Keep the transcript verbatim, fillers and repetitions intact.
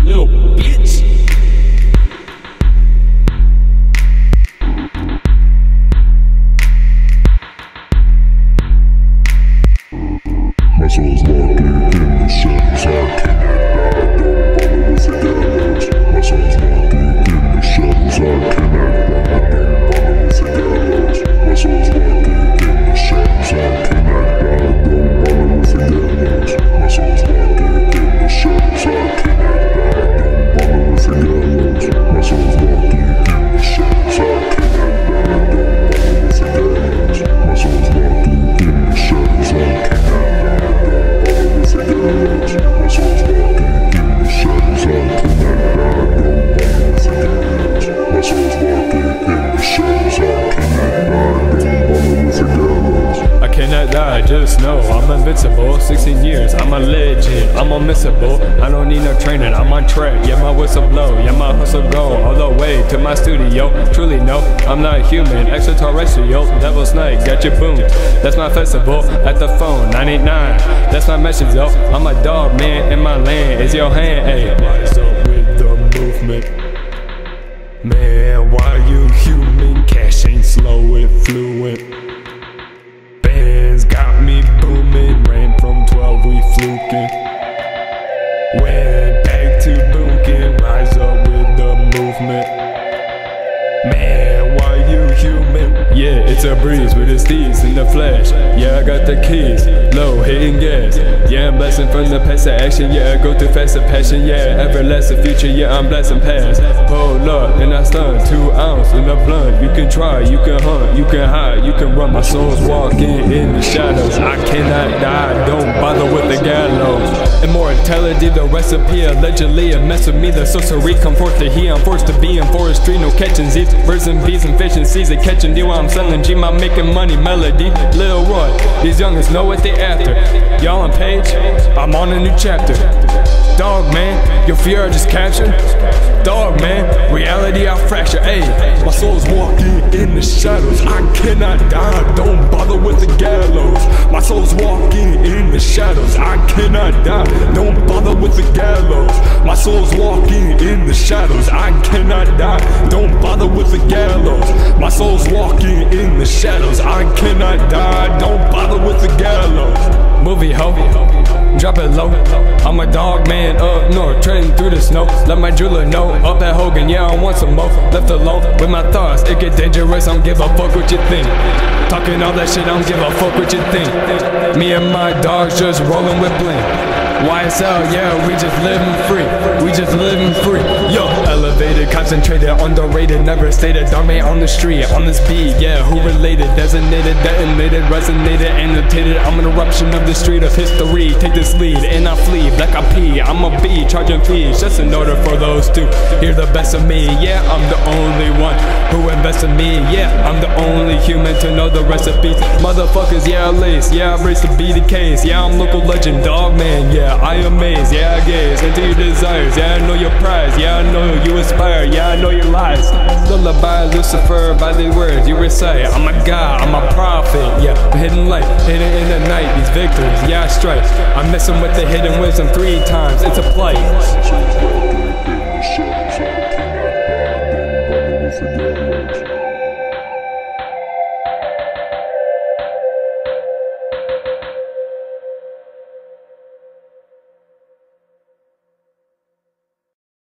little bitch. My soul's locked in the shadows, I cannot die, don't bother with the gallows. My soul's locked in the shadows, I cannot die, don't bother with the gallows. My soul's locked in the shadows, I cannot die, don't bother with the gallows. My soul's locked in the shadows, I cannot die, don't bother with the gallows. My soul's locked in the shadows, I cannot die, don't bother with the gallows. My soul's locked in the shadows, I cannot die. My soul's locked in the shadows, I cannot die, don't bother with the gallows. My soul's locked in the shadows, I cannot die, don't bother with the gallows. I cannot die, just know I'm invincible. Sixteen years, I'm a legend, I'm unmissable. I don't need no training, I'm on track. Yeah, my whistle blow, yeah, my hustle go all the way to my studio. Truly no, I'm not human, extraterrestrial. Devil snake, got your boom. That's my festival at the phone, nine eight nine. That's my message though. I'm a dog man in my land. Is your hand, ayy? Rise up with the movement. Man, why you human? Cash ain't slow, it fluent. Bands got me booming. Ran from twelve, we fluking. Went back to boomkin'. Rise up with the movement. Man, why you human? Yeah, it's a breeze with the steeds in the flesh. Yeah, I got the keys, low, hitting gas. Yeah, I'm blessing from the past to action. Yeah, I go through fast passion. Yeah, everlasting future. Yeah, I'm blessing past. Hold up, and I stun two ounce in the blunt. You can try, you can hunt, you can hide, you can run. My soul's walking in the shadows. I cannot die, don't bother with the gallows. Immortality, the recipe, allegedly a mess with me. The sorcery come forth to he. I'm forced to be in forestry, no catching Z's. Birds and bees and fish and seas, they catching deal while I'm selling G. I'm making money, melody, Lil Roy. These youngins know what they after. Y'all on page, I'm on a new chapter. Dog man, your fear I just captured. Dog man, reality I fracture. Ayy, my soul's walking in the shadows. I cannot die, don't bother with the gallows. My soul's walking in the shadows. I cannot die, don't bother with the gallows. My soul's walking in the shadows. I cannot die, don't bother with the gallows. My soul's walking in the shadows. I cannot die, don't bother with the gallows. Movie ho, drop it low. I'm a dog man up north, treading through the snow. Let my jeweler know, up at Hogan, yeah, I want some more. Left alone with my thoughts, it get dangerous, I don't give a fuck what you think. Talking all that shit, I don't give a fuck what you think. Me and my dogs just rolling with bling. Y S L, yeah, we just living free. We just living free. Yo, elevated, concentrated, underrated, never stated. Dog man on the street, on this beat, yeah, who related? Designated, detonated, resonated, annotated. I'm an eruption of the street of history. Take this lead, and I flee, black I pee. I'm a bee, charging fees, just in order for those two hear the best of me. Yeah, I'm the only one who invests in me. Yeah, I'm the only human to know the recipes. Motherfuckers, yeah, I lace, yeah, I race to be the case. Yeah, I'm local legend, dog man, yeah, I amaze, yeah, I gaze into your desires. Yeah, I know your prize, yeah, I know you aspire. Yeah, I know your lies. Lullaby, Lucifer, by the words you recite. I'm a god, I'm a prophet, yeah, I'm hidden light, hidden in the night. These victims, yeah, I strike. I'm messing with the hidden wisdom three times, it's a plight.